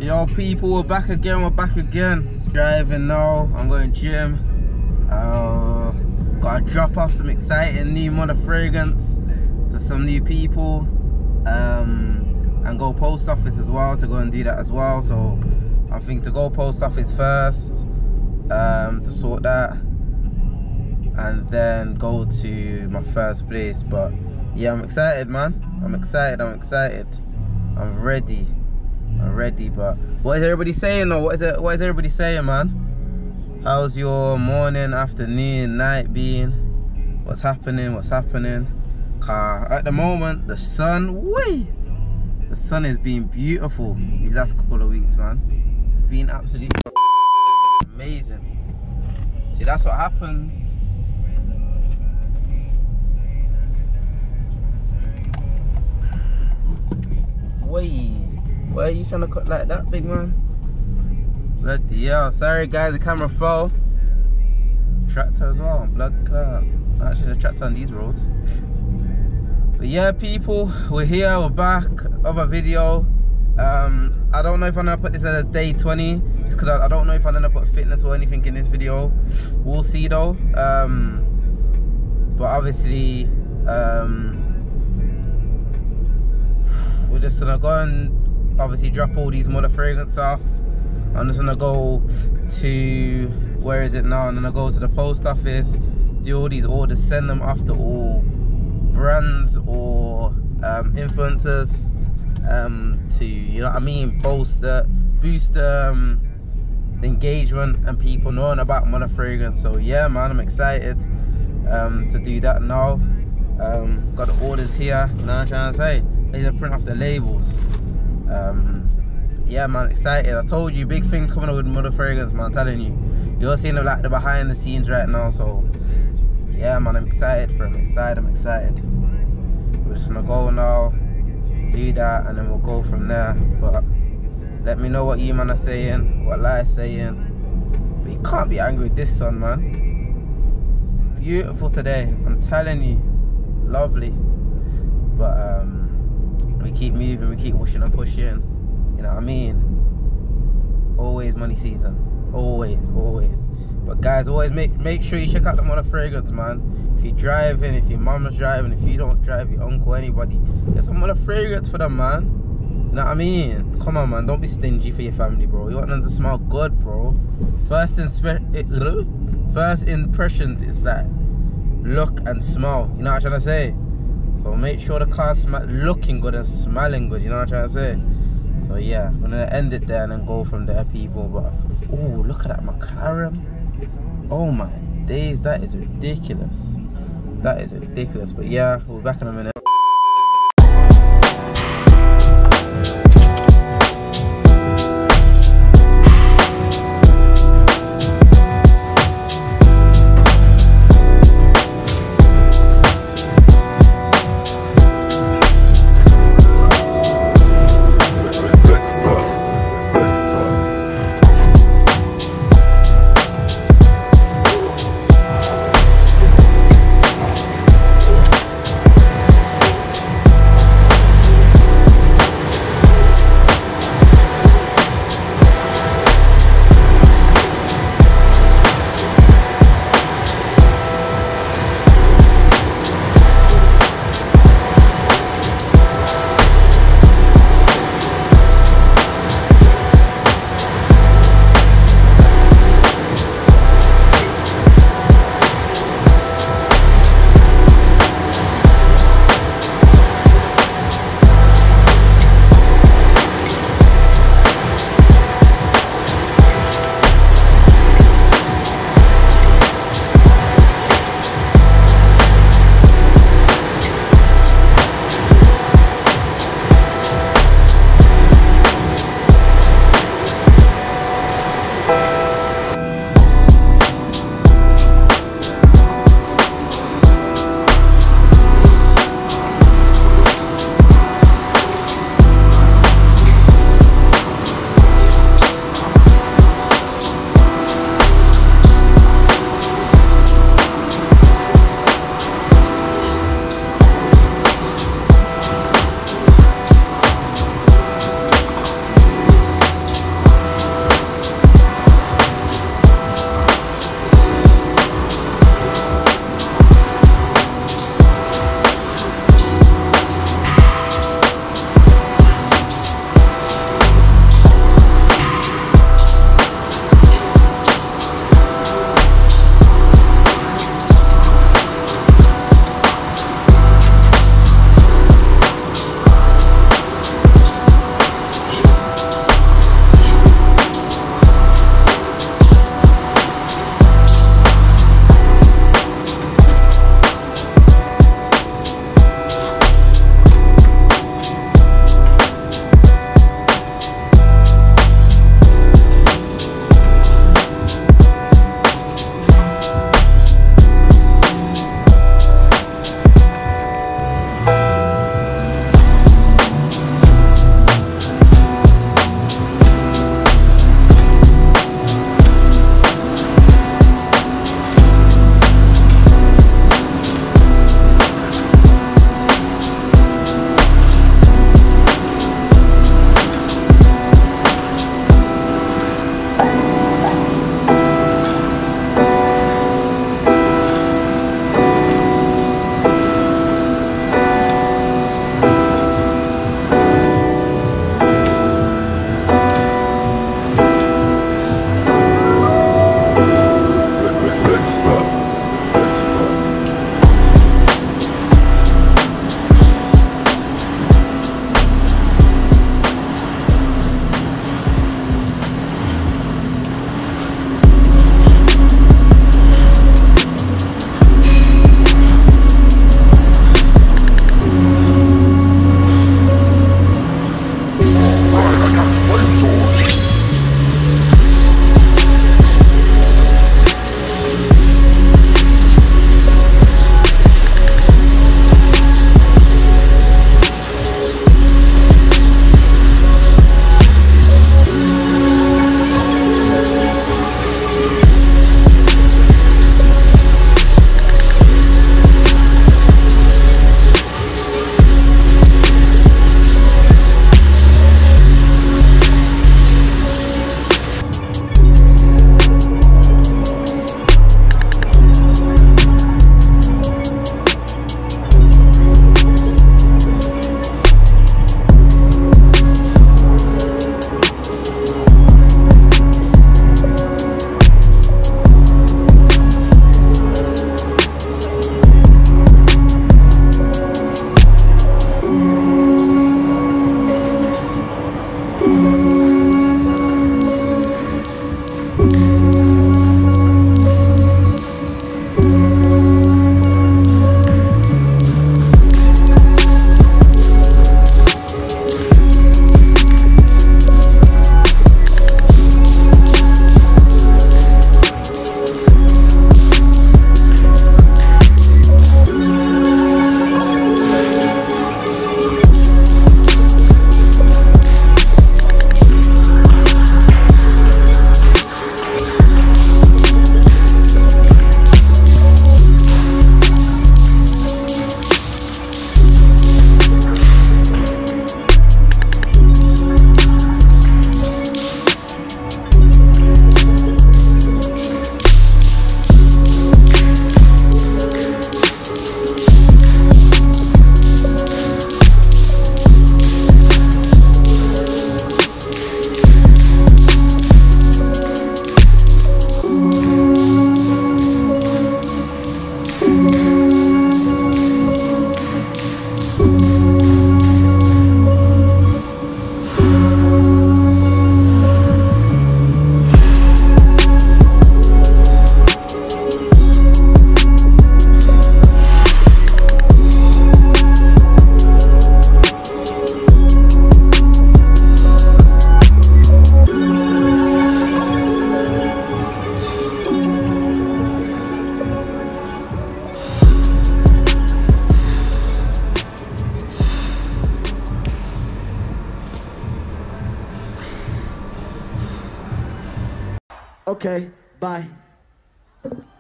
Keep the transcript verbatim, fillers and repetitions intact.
Yo people, we're back again, we're back again. Driving now, I'm going gym. Uh, gotta drop off some exciting new mother fragrance to some new people. Um, and go post office as well, to go and do that as well. So I think to go post office first, um, to sort that. And then go to my first place. But yeah, I'm excited, man. I'm excited, I'm excited. I'm ready. I'm ready, but what is everybody saying though? What is it? What is everybody saying, man? How's your morning, afternoon, night been? What's happening? What's happening? Car at the moment, the sun, whee! The sun has been beautiful these last couple of weeks, man. It's been absolutely amazing. See, that's what happens. Wait. Why are you trying to cut like that, big man? Bloody hell. Sorry guys, the camera fell. Tractor as well, blood clot. Actually, the tractor on these roads. But yeah, people, we're here, we're back. Other video. Um, I don't know if I'm gonna put this at a day twenty. It's because I, I don't know if I'm gonna put fitness or anything in this video. We'll see though. Um, but obviously, um, we're just gonna go and obviously drop all these mother fragrance off. I'm just gonna go to, where is it now? I'm gonna go to the post office, do all these orders, send them off to all brands or um, influencers um, to, you know what I mean, bolster, boost um, engagement and people knowing about mother fragrance. So yeah, man, I'm excited um, to do that now. Um, got the orders here, you know what I'm trying to say? These are print off the labels. Um, yeah, man, excited. I told you, big things coming up with mother fragrance, man. I'm telling you, you're seeing the, like the behind the scenes right now. So yeah, man, I'm excited for him. Excited, I'm excited. We're just gonna go now, do that, and then we'll go from there. But let me know what you man are saying, what Lai's saying. But you can't be angry with this sun, man. It's beautiful today. I'm telling you, lovely. But um. we keep moving, we keep pushing and pushing, you know what I mean? Always money season, always, always. But guys, always make make sure you check out the mother fragrance, man. If you're driving, if your mama's driving, if you don't drive, your uncle, anybody, get some mother fragrance for them, man. You know what I mean? Come on, man, don't be stingy for your family, bro. You want them to smell good, bro. First, inspe first impressions is like look and smell, you know what I'm trying to say? So make sure the car's looking good and smelling good, you know what I'm trying to say? So yeah, I'm gonna end it there and then go from there, people. But oh, look at that McLaren. Oh my days, that is ridiculous. That is ridiculous. But yeah, we'll be back in a minute. Okay, bye.